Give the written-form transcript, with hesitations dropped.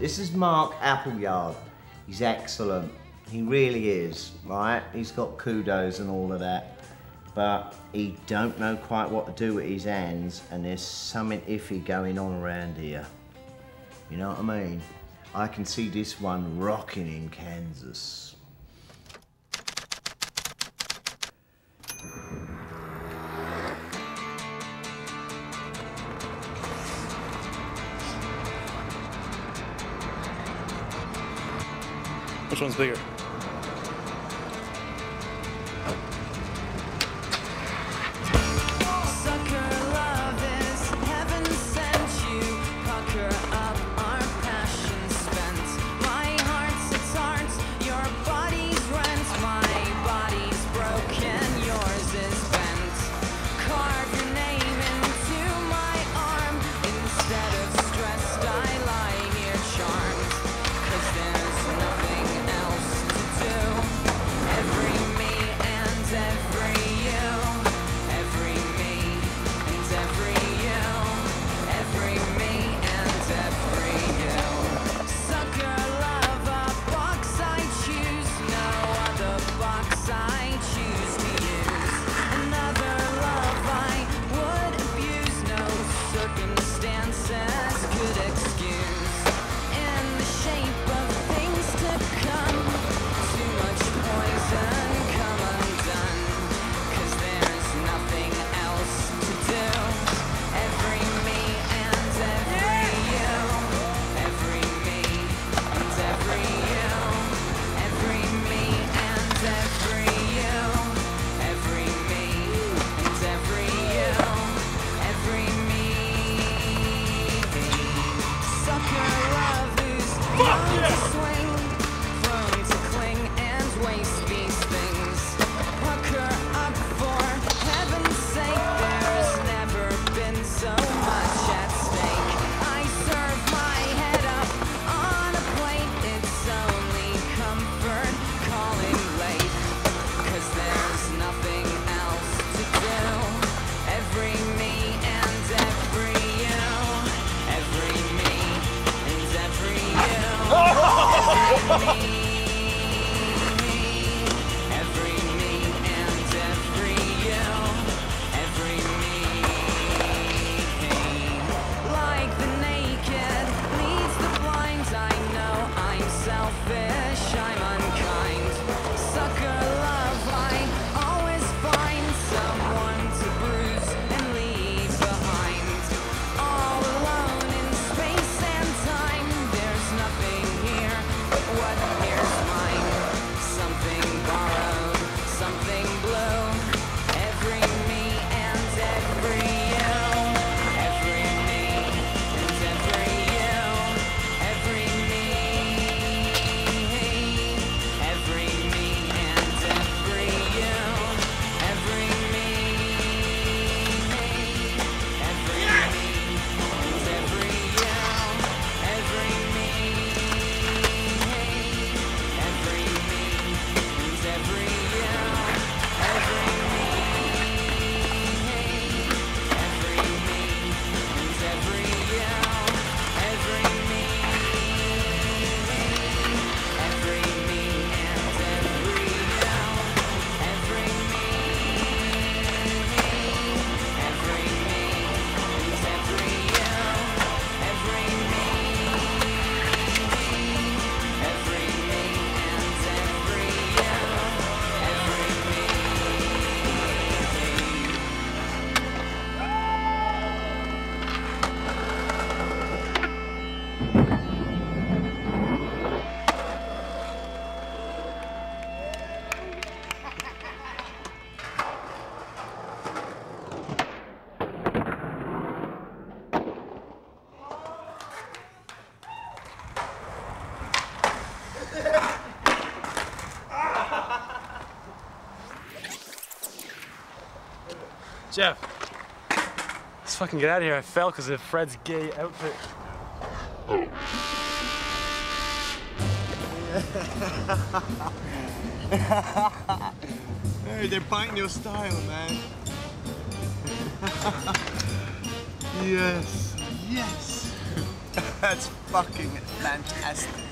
This is Mark Appleyard. He's excellent. He really is, right? He's got kudos and all of that. But he don't know quite what to do with his hands, and there's something iffy going on around here. You know what I mean? I can see this one rocking in Kansas. Which one's bigger? Jeff, let's fucking get out of here. I fell because of Fred's gay outfit. Hey, they're biting your style, man. Yes, yes. That's fucking fantastic.